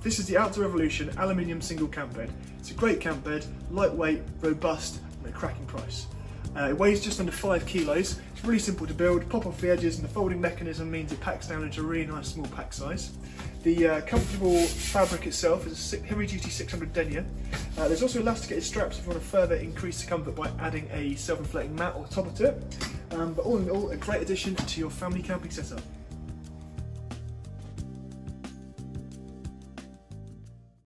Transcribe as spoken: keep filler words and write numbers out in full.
This is the Outdoor Revolution Aluminium Single Camp Bed. It's a great camp bed, lightweight, robust, and a cracking price. Uh, it weighs just under five kilos. It's really simple to build, pop off the edges, and the folding mechanism means it packs down into a really nice small pack size. The uh, comfortable fabric itself is a heavy-duty six hundred denier. Uh, there's also elasticated straps if you want to further increase the comfort by adding a self-inflating mat or topper to it. Um, but all in all, a great addition to your family camping setup.